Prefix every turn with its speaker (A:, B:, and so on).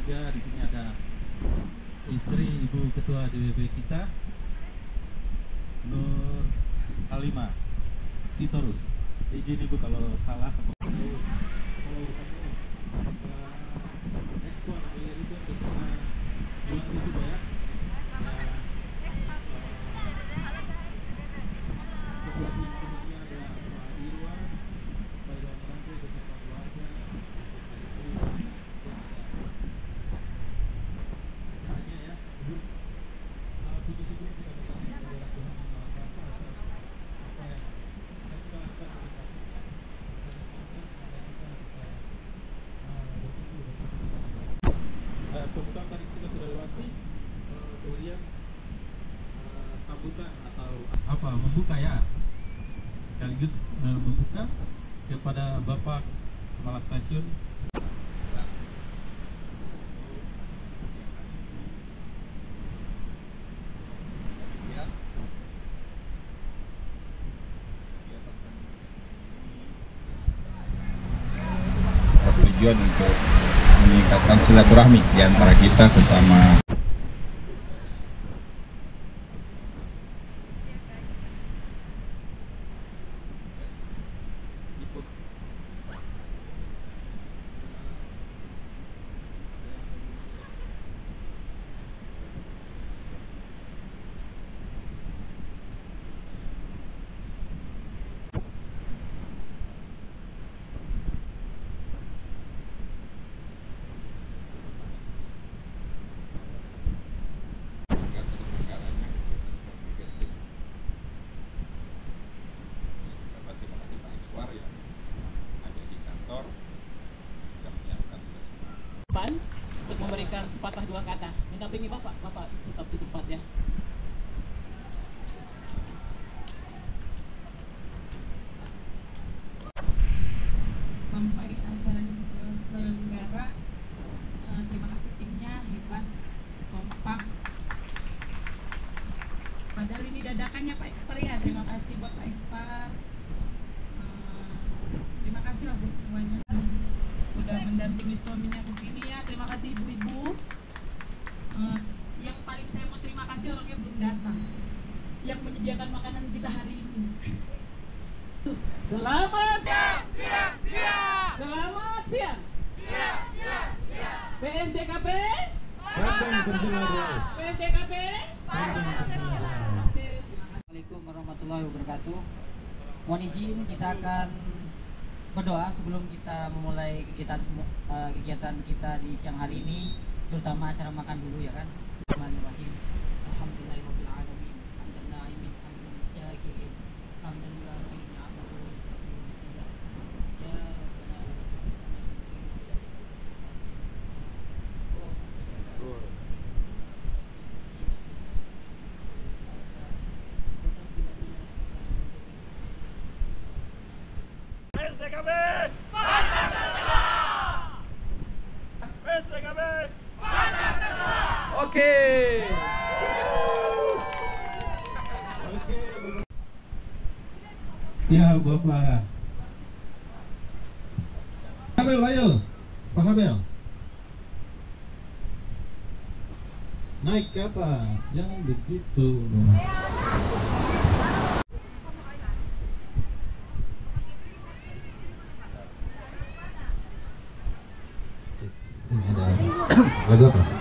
A: juga. Di sini ada istri Ibu Ketua DPP kita, Nur Halimah Sitorus. Izin Ibu kalau salah. Kalau next one itu bulan itu ya. Pembukaan tadi kita sudah lewati, kemudian sambutan atau apa membuka ya, sekaligus membuka kepada Bapak Kepala Stasiun.
B: Tujuan untuk meningkatkan silaturahmi di antara kita sesama.
C: Untuk memberikan sepatah dua kata mendampingi Bapak tetap di tempat ya.
D: Sampai acara selenggara, terima kasih timnya hebat, kompak. Padahal ini dadakannya Pak Ekspar ya, terima kasih buat Pak Ekspar. Terima kasih lah buat semuanya udah mendampingi suaminya ke sini ya. Terima kasih ibu-ibu. Yang paling saya mau terima kasih orangnya belum datang, yang menyediakan makanan kita hari ini.
C: Selamat
E: siang.
C: Selamat siang. PSDKP. PSDKP. Assalamualaikum warahmatullahi wabarakatuh. Mohon izin kita akan berdoa sebelum kita memulai kegiatan kita di siang hari ini, terutama acara makan dulu ya kan. Bismillahirrahmanirrahim. Alhamdulillahirabbil alamin. Hamdan na'imin, hamdan syakirin, hamdan lahi ni'amahu wa ya
A: Oke. Siap Bapak. Habel, ayo. Pak Habel. Naik ke atas, jangan begitu. Lagu apa?